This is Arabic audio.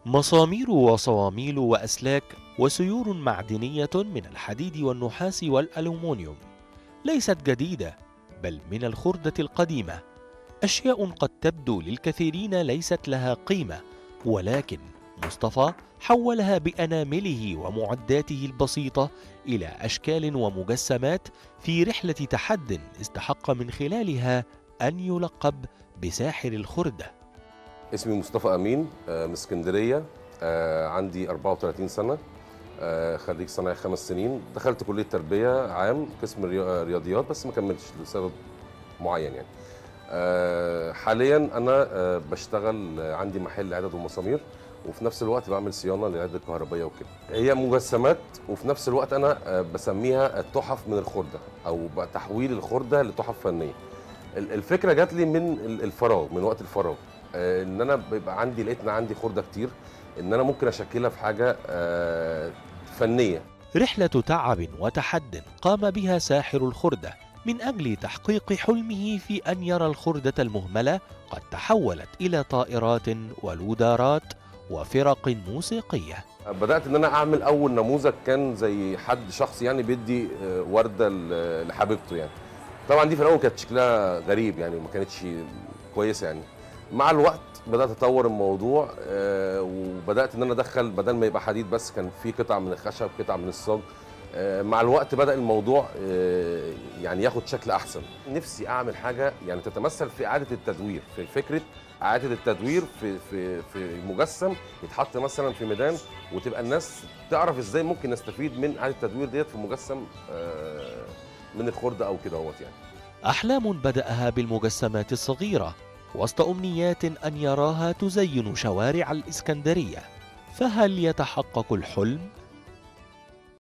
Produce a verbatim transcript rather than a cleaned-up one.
مسامير وصواميل وأسلاك وسيور معدنية من الحديد والنحاس والألومنيوم ليست جديدة، بل من الخردة القديمة. أشياء قد تبدو للكثيرين ليست لها قيمة، ولكن مصطفى حولها بأنامله ومعداته البسيطة إلى أشكال ومجسمات في رحلة تحد استحق من خلالها أن يلقب بساحر الخردة. اسمي مصطفى أمين، آه، من اسكندرية. آه، عندي أربعة وثلاثين سنة. آه، خريج صناعي خمس سنين. دخلت كلية تربية عام قسم ريا- رياضيات، بس ما كملتش لسبب معين يعني. آه، حاليا أنا آه، بشتغل، آه، عندي محل عدد ومسامير، وفي نفس الوقت بعمل صيانة للعدة الكهربائية وكده. هي مجسمات، وفي نفس الوقت أنا آه، بسميها تحف من الخردة، أو بقى تحويل الخردة لتحف فنية. ال- الفكره جات لي من ال- الفراغ، من وقت الفراغ. آه، ان انا بيبقى عندي، لقيت ان عندي خرده كتير، ان انا ممكن اشكلها في حاجه آه، فنيه. رحلة تعب وتحد قام بها ساحر الخردة من أجل تحقيق حلمه في أن يرى الخردة المهملة قد تحولت إلى طائرات ولودارات وفرق موسيقية. بدات ان انا اعمل اول نموذج، كان زي حد شخص يعني بيدي آه، ورده ل- لحبيبته يعني. طبعا دي في الاول كانت شكلها غريب يعني، وما كانتش كويسه يعني. مع الوقت بدات اطور الموضوع، آه، وبدات ان انا ادخل، بدل ما يبقى حديد بس، كان في قطع من الخشب، قطع من الصاج. آه، مع الوقت بدا الموضوع آه، يعني ياخد شكل احسن. نفسي اعمل حاجه يعني تتمثل في اعاده التدوير، في فكره اعاده التدوير في في في مجسم يتحط مثلا في ميدان، وتبقى الناس تعرف ازاي ممكن نستفيد من اعاده التدوير ديت في مجسم آه، من الخردة أو كده اهوت يعني. أحلام بدأها بالمجسمات الصغيرة وسط أمنيات أن يراها تزين شوارع الإسكندرية، فهل يتحقق الحلم؟